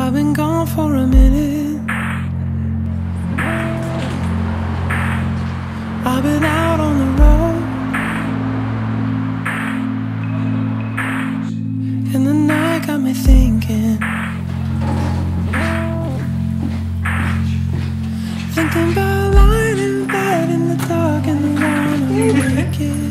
I've been gone for a minute. I've been out on the road, and the night got me thinking about lying in bed in the dark and the one I'm naked.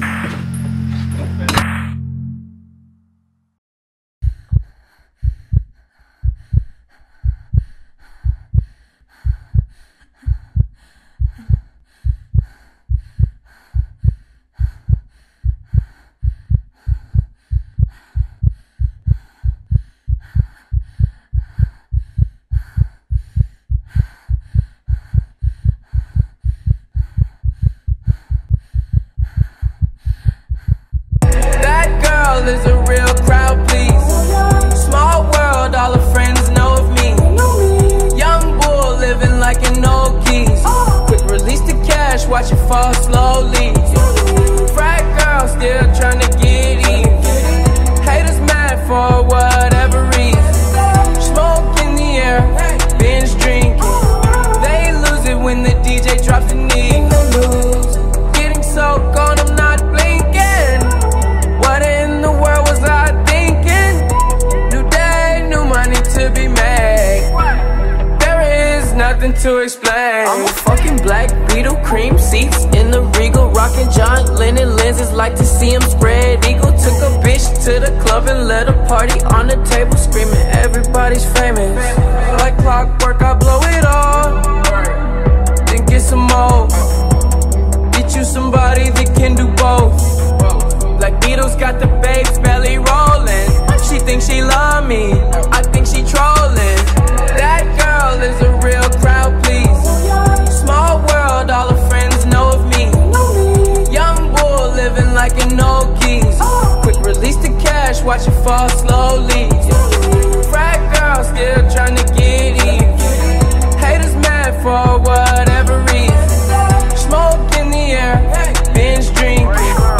Is a real crowd, please. Small world, all her friends know of me. Young bull living like an old geese. Quick release the cash, watch it fall slowly. Frat girl still trying to get in. Haters mad for whatever reason. Smoke in the air, binge drinking. They lose it when the DJ drops the knee. Getting so gone, I'm not blinking. What in the world was I thinking? New day, new money to be made. There is nothing to explain. I'm a fucking black Beetle, cream seats in the Regal, rocking John Lennon lenses, like to see him spread eagle. Took a bitch to the club and let a party on the table, screaming everybody's famous. Like clockwork, I blow it all, then get some more. Get you somebody that can do both. Like Beatles got the babes belly rolling. She thinks she love me, I think she trolling. That girl is a real crowd, please. Small world, all her friends know of me. Young bull living like an old geese. Quick release the cash, watch it fall slowly. Frat girl still trying to get in. Haters mad for whatever reason. Smoke in the air, binge drinking.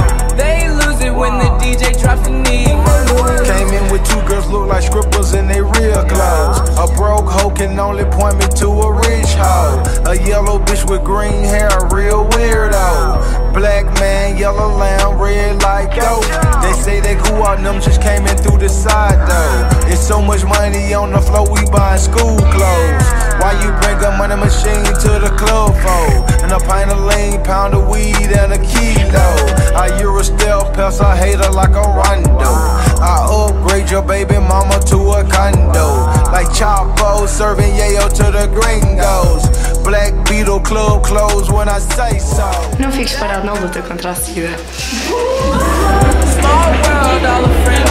When the DJ drops the knee. Came in with two girls look like scribbles in they real clothes. A broke hoe can only point me to a rich hoe. A yellow bitch with green hair, a real weirdo. Black man, yellow lamb, red like dope. They say they grew out, them just came in through the side though. It's so much money on the floor, we buying school clothes. Why you bring a money machine to the club for? And a pint of lean, pound of weed and a kilo. I Euro stealth pest, I hate her like a rondo. I upgrade your baby mama to a condo. Like Chapo serving yayo to the gringos. Black Beetle club close when I say so. Não fiques parado na luta contra a SIDA. Small world, all the friends